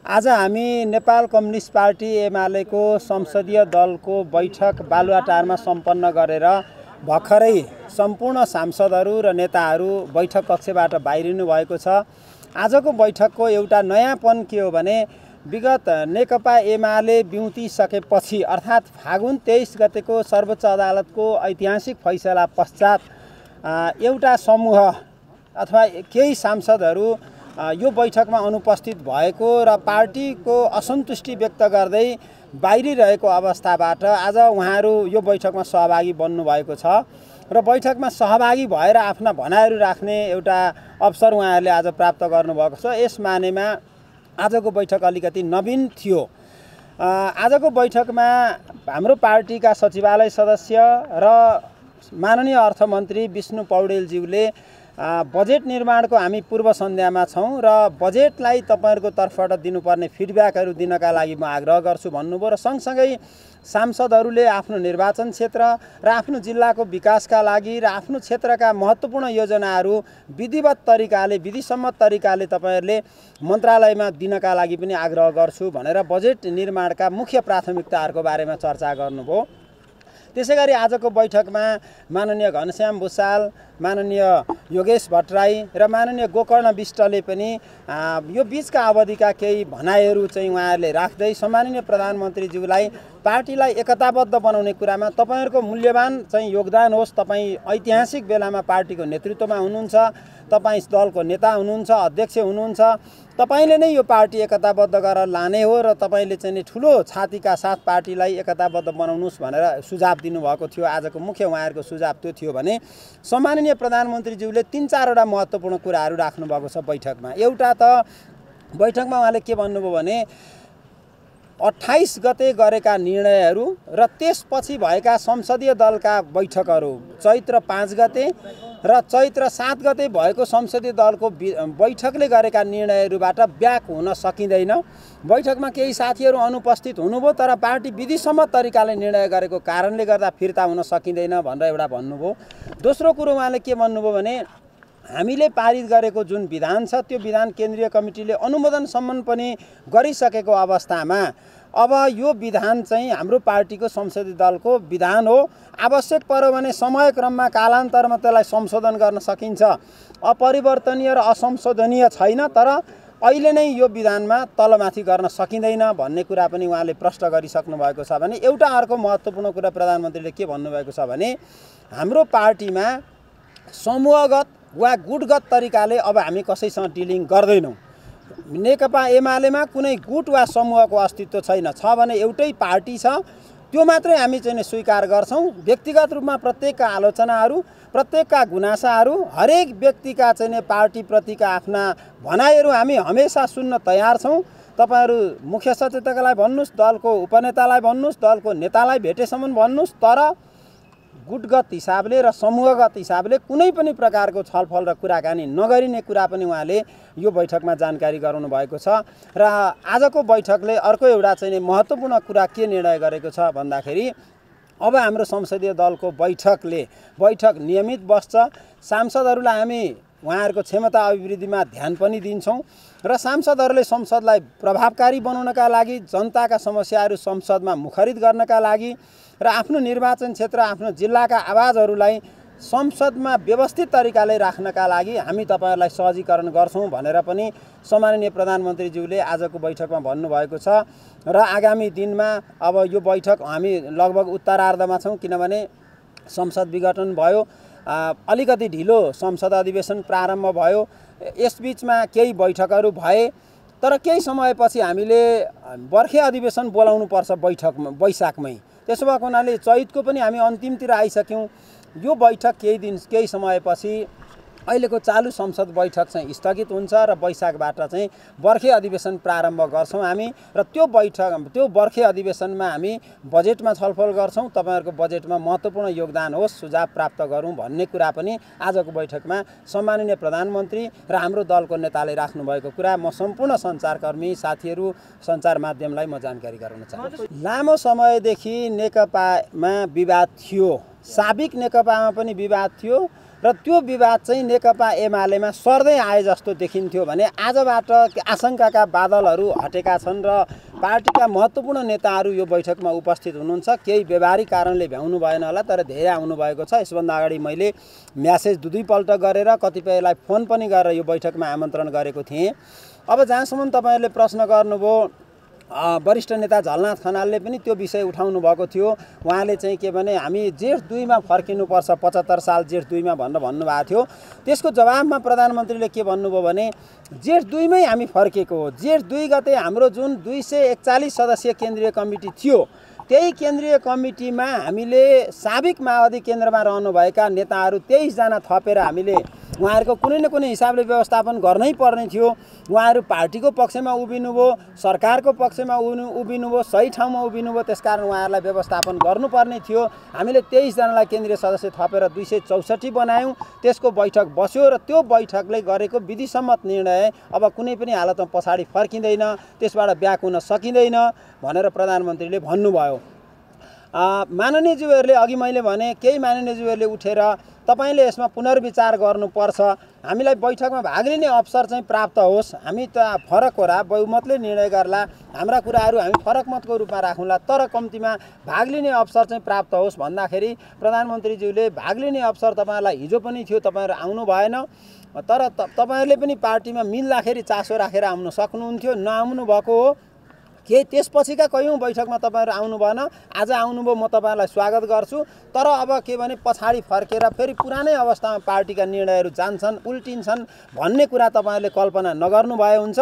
आज हामी Nepal communist party एमालेको संसदीय दलको बैठक बालुवाटारमा सम्पन्न गरेर भर्खरै सम्पूर्ण सांसदहरू र नेताहरू बैठक कक्षबाट बाहिरिनु भएको छ। आजको बैठकको एउटा नयाँपन के हो भने विगत नेकपा एमाले बिउतिसकेपछि अर्थात् फागुन 23 गतेको सर्वोच्च अदालतको ऐतिहासिक फैसला पश्चात एउटा समूह अथवा केही सांसदहरू यो बैठकमा अनुपस्थित भएको र पार्टीको असन्तुष्टि व्यक्त गर्दै बाहिरिरहेको अवस्थाबाट आज उहाँहरू यो बैठकमा सहभागी बन्नुभएको छ र बैठकमा सहभागी भएर आफ्ना भनाइहरू राख्ने एउटा अवसर उहाँहरूले आज प्राप्त गर्नुभएको छ। यस मानेमा आजको बैठक अलिकति नवीन थियो। आजको बैठकमा हाम्रो पार्टीका सचिवालय सदस्य र माननीय अर्थमन्त्री विष्णु पौडेलज्यूले बजेट निर्माणको हामी पूर्व सन्ध्यामा छौं र बजेटलाई तपाईहरुको तर्फबाट दिनुपर्ने फिडब्याकहरू दिनका लागि म आग्रह गर्छु भन्नुभयो र सँगसँगै सांसदहरूले आफ्नो निर्वाचन क्षेत्र र आफ्नो जिल्लाको विकासका लागि र आफ्नो क्षेत्रका महत्त्वपूर्ण योजनाहरू विधिवत तरिकाले विधिसम्मत तरिकाले तपाईहरुले मन्त्रालयमा दिनका लागि पनि आग्रह गर्छु भनेर बजेट निर्माणका मुख्य प्राथमिकताहरूको बारेमा चर्चा गर्नुभयो। त्यसैगरी आजको बैठकमा माननीय घनश्याम भुसाल, माननीय योगेश भट्टराई र माननीय गोकर्ण विष्टले पनि यो बीचका अवधिका केही भनाइहरू चाहिँ उहाँहरूले राख्दै सम्माननीय प्रधानमन्त्रीज्यूलाई पार्टीलाई एकताबद्ध बनाउने कुरामा तपाईहरुको मूल्यवान चाहिँ योगदान होस्। तपाई ऐतिहासिक बेलामा पार्टीको नेतृत्वमा हुनुहुन्छ, तपाई दलको नेता हुनुहुन्छ, अध्यक्ष हुनुहुन्छ, तपाईले नै यो पार्टी एकताबद्ध गरेर लाने हो र तपाईले चाहिँ ठुलो छातीका साथ पार्टीलाई एकताबद्ध बनाउनुस् भनेर सुझाव दिनुभएको थियो। आजको मुख्य उहाँहरूको सुझाव त्यो थियो भने सम्माननीय प्रधानमन्त्रीज्यूले 3-4 वटा महत्त्वपूर्ण कुराहरू राख्नु भएको छ बैठकमा। एउटा त बैठकमा उहाँले के भन्नुभयो भने 28 गते गरेका निर्णयहरू र त्यसपछि भएका संसदीय दलका बैठकहरू चैत्र 5 गते र चैत्र 7 गते भएको संसदीय दलको बैठकले गरेका निर्णयहरूबाट ब्याक हुन सकिँदैन। बैठकमा केही साथीहरू अनुपस्थित हुनुभयो तर पार्टी विधिसम्मत तरिकाले निर्णय गरेको कारणले गर्दा फिर्ता हुन सकिँदैन भनेर एउटा भन्नुभयो। दोस्रो कुरो उहाँले के भन्नुभयो भने हामीले पारित गरेको जुन विधान छ त्यो विधान केन्द्रीय कमिटीले अनुमोदनसम्म पनि गरिसकेको अवस्थामा अब यो विधान चाहिँ हाम्रो पार्टीको संसदीय दलको विधान हो। आवश्यक पर्यो भने समयक्रममा कालान्तरमा त्यसलाई संशोधन गर्न सकिन्छ। अपरिवर्तनीय र असंशोधनीय छैन, तर अहिले नै यो विधानमा तलमाथि गर्न सकिँदैन भन्ने कुरा पनि उहाँले प्रश्न गरिसक्नु भएको छ। भने एउटा अर्को महत्त्वपूर्ण कुरा प्रधानमन्त्रीले के भन्नुभएको छ भने हाम्रो पार्टीमा समूहगत वा गुटगत तरिकाले अब हामी कसैसँग डिलिङ गर्दैनौँ। नेकपा एमालेमा कुनै गुट वा समूहको अस्तित्व छैन। छ भने एउटै पार्टी छ, त्यो मात्रै हामी चाहिँ स्वीकार गर्छौँ। व्यक्तिगत रूपमा प्रत्येकका आलोचनाहरू, प्रत्येकका गुनासाहरू, हरेक व्यक्तिका चाहिँ पार्टीप्रतिका आफ्ना भनाइहरू हामी हमेसा सुन्न तयार छौँ। तपाईहरु मुख्य सचेतकलाई भन्नुस्, दलको उपनेतालाई भन्नुस्, दलको नेतालाई भेटेसम्म भन्नुस्, तर गुटगत हिसाबले र समूहगत हिसाबले कुनै पनि प्रकारको छलफल र कुराकानी नगरिने कुरा पनि उहाँले यो बैठकमा जानकारी गराउनु भएको छ। र आजको बैठकले अर्को एउटा चाहिँ महत्त्वपूर्ण कुरा के निर्णय गरेको छ भन्दाखेरि अब हाम्रो संसदीय दलको बैठक नियमित बस्छ। सांसदहरूलाई हामी उहाँहरूको क्षमता अभिवृद्धिमा ध्यान पनि दिन्छौँ र सांसदहरूले संसदलाई प्रभावकारी बनाउनका लागि, जनताका समस्याहरू संसदमा मुखरित गर्नका लागि र आफ्नो निर्वाचन क्षेत्र, आफ्नो जिल्लाका आवाजहरूलाई संसदमा व्यवस्थित तरिकाले राख्नका लागि हामी तपाईहरुलाई सहजीकरण गर्छौँ भनेर पनि सम्माननीय प्रधानमन्त्रीज्यूले आजको बैठकमा भन्नुभएको छ। र आगामी दिनमा अब यो बैठक हामी लगभग उत्तरार्धमा छौँ, किनभने संसद विघटन भयो, अलिकति ढिलो संसद अधिवेशन प्रारम्भ भयो। यसबीचमा केही बैठकहरू भए तर केही समयपछि हामीले बर्खे अधिवेशन बोलाउनु पर्छ वैशाखमै। त्यसो भएको हुनाले चैतको पनि हामी अन्तिमतिर आइसक्यौँ। यो बैठक केही समयपछि अहिलेको चालु संसद बैठक चाहिँ स्थगित हुन्छ र वैशाखबाट चाहिँ बर्खे अधिवेशन प्रारम्भ गर्छौँ हामी र त्यो बर्खे अधिवेशनमा हामी बजेटमा छलफल गर्छौँ। तपाईहरुको बजेटमा महत्त्वपूर्ण योगदान होस्, सुझाव प्राप्त गरौँ भन्ने कुरा पनि आजको बैठकमा सम्माननीय प्रधानमन्त्री र हाम्रो दलको नेताले राख्नुभएको कुरा म सम्पूर्ण सञ्चारकर्मी साथीहरू, सञ्चार माध्यमलाई म जानकारी गराउन चाहन्छु। लामो समयदेखि नेकपामा विवाद थियो, साबिक नेकपामा पनि विवाद थियो र र त्यो विवाद चाहिँ नेकपा एमालेमा सर्दै आए जस्तो देखिन्थ्यो भने आजबाट आशंकाका बादलहरू हटेका छन् र पार्टीका महत्त्वपूर्ण नेताहरू यो बैठकमा उपस्थित हुनुहुन्छ। केही व्यवहारिक कारणले भ्याउनु भएन होला, तर धेरै आउनु भएको छ। यसभन्दा अगाडि मैले म्यासेज दुईपल्ट गरेर कतिपयलाई फोन पनि गरेर यो बैठकमा आमन्त्रण गरेको थिएँ। अब जहाँसम्म तपाईँहरूले प्रश्न गर्नुभयो, वरिष्ठ नेता झलनाथ खनालले पनि त्यो विषय उठाउनु भएको थियो। उहाँले चाहिँ के भने हामी जेठ 2 मा फर्किनुपर्छ, 75 साल जेठ 2 मा भनेर भन्नुभएको थियो। त्यसको जवाबमा प्रधानमन्त्रीले के भन्नुभयो भने जेठ 2 मै हामी फर्केको हो। जेठ 2 गते हाम्रो जुन 241 सदस्यीय केन्द्रीय कमिटी थियो, त्यही केन्द्रीय कमिटीमा हामीले साबिक माओवादी केन्द्रमा रहनुभएका नेताहरू 23 जना थपेर हामीले उहाँहरूको कुनै न कुनै हिसाबले व्यवस्थापन गर्नै पर्ने थियो। उहाँहरू पार्टीको पक्षमा उभिनुभयो, सरकारको पक्षमा उभिनुभयो, सही ठाउँमा उभिनुभयो। त्यसकारण उहाँहरूलाई व्यवस्थापन गर्नुपर्ने थियो। हामीले 23 जनालाई केन्द्रीय सदस्य थपेर 264 बनायौँ। त्यसको बैठक बस्यो र त्यो बैठकले गरेको विधिसम्मत निर्णय अब कुनै पनि हालतमा पछाडि फर्किँदैन, त्यसबाट ब्याक हुन सकिँदैन भनेर प्रधानमन्त्रीले भन्नुभयो। माननीयज्यूहरूले अघि मैले भने केही माननीयज्यूहरूले उठेर तपाईले यसमा पुनर्विचार गर्नुपर्छ, हामीलाई बैठकमा भाग लिने अवसर चाहिँ प्राप्त होस्, हामी त फरक होला, बहुमतले निर्णय गर्ला, हाम्रा कुराहरू हामी फरक मतको रूपमा राखौँला, तर कम्तीमा भाग लिने अवसर चाहिँ प्राप्त होस् भन्दाखेरि प्रधानमन्त्रीज्यूले भाग लिने अवसर तपाईँहरूलाई हिजो पनि थियो, तपाईँहरू आउनु भएन। तर तपाईँहरूले पनि पार्टीमा मिल्दाखेरि चासो राखेर आउन सक्नुहुन्थ्यो, नआउनु भएको हो। के त्यसपछिका कयौँ बैठकमा तपाईँहरू आउनु भएन, आज आउनुभयो, म तपाईँहरूलाई स्वागत गर्छु। तर अब के भने पछाडि फर्केर फेरि पुरानै अवस्थामा पार्टीका निर्णयहरू जान्छन्, उल्टिन्छन् भन्ने कुरा तपाईँहरूले कल्पना नगर्नु भए हुन्छ।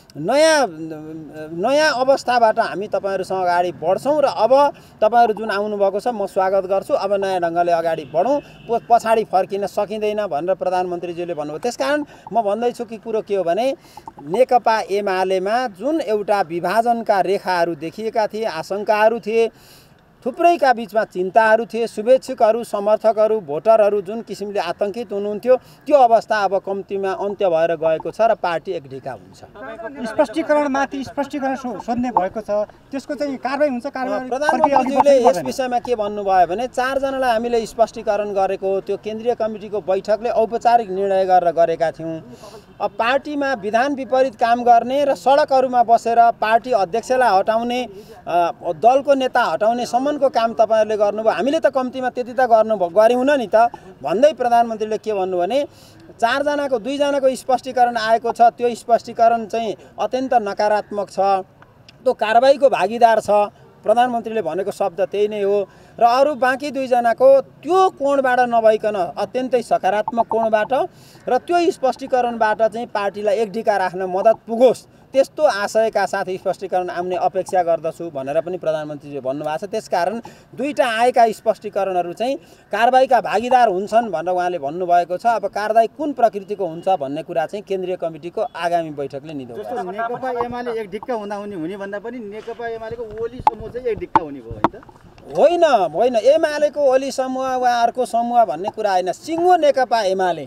नयाँ अवस्थाबाट हामी तपाईँहरूसँग अगाडि बढ्छौँ र अब तपाईँहरू जुन आउनुभएको छ म स्वागत गर्छु। अब नयाँ ढङ्गले अगाडि बढौँ, पछाडि फर्किन सकिँदैन भनेर प्रधानमन्त्रीज्यूले भन्नुभयो। त्यसकारण म भन्दैछु कि कुरो के हो भने नेकपा एमालेमा जुन एउटा विभाजनका रेखाहरू देखिएका थिए, आशंकाहरू थिए, थुप्रैका बीचमा चिन्ताहरू थिए, शुभेच्छुकहरू, समर्थकहरू, भोटरहरू जुन किसिमले आतंकित हुनुहुन्थ्यो, त्यो अवस्था अब कम्तीमा अन्त्य भएर गएको छ र पार्टी एकढिका हुन्छ। स्पष्टीकरणमाथि स्पष्टीकरण सोध्ने भएको छ, त्यसको चाहिँ कारबाही हुन्छ। प्रधानमन्त्रीज्यूले यस विषयमा के भन्नुभयो भने 4 जनालाई हामीले स्पष्टीकरण गरेको, त्यो केन्द्रीय कमिटीको बैठकले औपचारिक निर्णय गरेर गरेका थियौँ। अब पार्टीमा विधान विपरीत काम गर्ने र सडकहरूमा बसेर पार्टी अध्यक्षलाई हटाउने, दलको नेता हटाउने सम्मको काम तपाईँहरूले गर्नुभयो, हामीले त कम्तीमा त्यति त गऱ्यौँ नि त भन्दै प्रधानमन्त्रीले के भन्नु भने 4 जनाको 2 जनाको स्पष्टीकरण आएको छ, त्यो स्पष्टीकरण चाहिँ अत्यन्त नकारात्मक छ, त्यो कारबाहीको भागीदार छ। प्रधानमन्त्रीले भनेको शब्द त्यही नै हो। र अरू बाँकी 2 जनाको त्यो कोणबाट नभइकन अत्यन्तै सकारात्मक कोणबाट र त्यो स्पष्टीकरणबाट चाहिँ पार्टीलाई एकढिका राख्न मद्दत पुगोस्, त्यस्तो आशयका साथ स्पष्टीकरण आउने अपेक्षा गर्दछु भनेर पनि प्रधानमन्त्रीले भन्नुभएको छ। त्यसकारण दुईटा आएका स्पष्टीकरणहरू चाहिँ कारबाहीका भागीदार हुन्छन् भनेर उहाँले भन्नुभएको छ। अब कारबाही कुन प्रकृतिको हुन्छ भन्ने कुरा चाहिँ केन्द्रीय कमिटीको आगामी बैठकले निधाउँछ। जस्तो नेकपा एमाले एकढिक्का हुने भन्दा पनि नेकपा एमालेको ओली समूह चाहिँ एकढिक्का हुने भयो हैन त? होइन, एमालेको ओली समूह वा अर्को समूह भन्ने कुरा होइन, सिङ्गो नेकपा एमाले।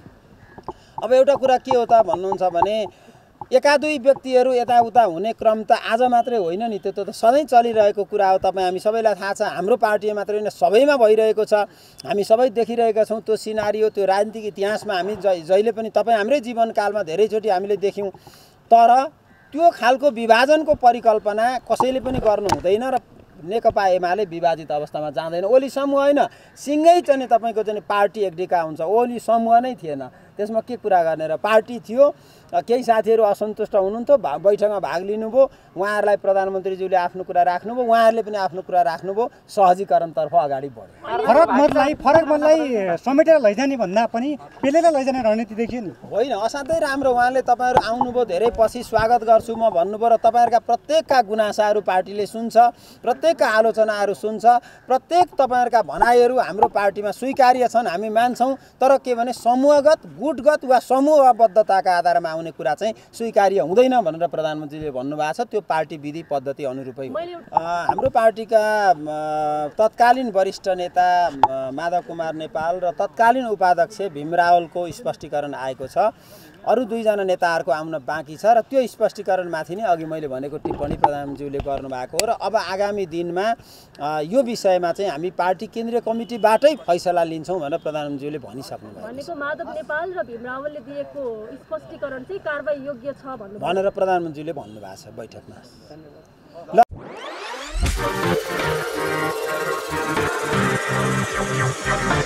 अब एउटा कुरा के हो त भन्नुहुन्छ भने एका दुई व्यक्तिहरू यताउता हुने क्रम त आज मात्रै होइन नि, त्यो त सधैँ चलिरहेको कुरा हो। हामी सबैलाई थाहा छ, हाम्रो पार्टी मात्रै होइन सबैमा भइरहेको छ, हामी सबै देखिरहेका छौँ। त्यो सिनारियो, त्यो राजनीतिक इतिहासमा हामी जहिले पनि हाम्रै जीवनकालमा धेरैचोटि हामीले देख्यौँ। तर त्यो खालको विभाजनको परिकल्पना कसैले पनि गर्नु हुँदैन र नेकपा एमाले विभाजित अवस्थामा जाँदैन। ओली समूह होइन, सिङ्गै चाहिँ तपाईँको चाहिँ पार्टी एकढिका हुन्छ, ओली समूह नै थिएन। त्यसमा के कुरा गर्ने र पार्टी थियो। केही साथीहरू असन्तुष्ट हुनुहुन्थ्यो, बैठकमा भाग लिनुभयो, उहाँहरूलाई प्रधानमन्त्रीज्यूले आफ्नो कुरा राख्नुभयो, उहाँहरूले पनि आफ्नो कुरा राख्नुभयो, सहजीकरणतर्फ अगाडि बढ्यो। फरक मतलाई समेटेर लैजाने भन्दा पनि पेलेर लैजाने रणनीति देखियो नि। होइन, असाध्यै राम्रो। उहाँले तपाईँहरू आउनुभयो, धेरै पछि स्वागत गर्छु म भन्नुभयो र तपाईँहरूका प्रत्येकका गुनासाहरू पार्टीले सुन्छ, प्रत्येकका आलोचनाहरू सुन्छ, प्रत्येक तपाईँहरूका भनाइहरू हाम्रो पार्टीमा स्वीकार्य छन्, हामी मान्छौँ। तर के भने समूहगत, गुटगत वा समूहबद्धताका आधारमा आउने कुरा चाहिँ स्वीकार्य हुँदैन भनेर प्रधानमन्त्रीले भन्नुभएको छ। त्यो पार्टी विधि पद्धति अनुरूपै हो। हाम्रो पार्टीका तत्कालीन वरिष्ठ नेता माधव कुमार नेपाल र तत्कालीन उपाध्यक्ष भीम रावलको स्पष्टीकरण आएको छ। अरू 2 जना नेताहरूको आउन बाँकी छ र त्यो स्पष्टीकरणमाथि नै अघि मैले भनेको टिप्पणी प्रधानमन्त्रीले गर्नुभएको हो र अब आगामी दिनमा यो विषयमा चाहिँ हामी पार्टी केन्द्रीय कमिटीबाटै फैसला लिन्छौँ भनेर प्रधानमन्त्रीले भनिसक्नु भएको भनेको माधव नेपाल र भीम रावलले दिएको स्पष्टीकरण चाहिँ कारबाही योग्य छ भनेर प्रधानमन्त्रीले भन्नुभएको छ बैठकमा। ल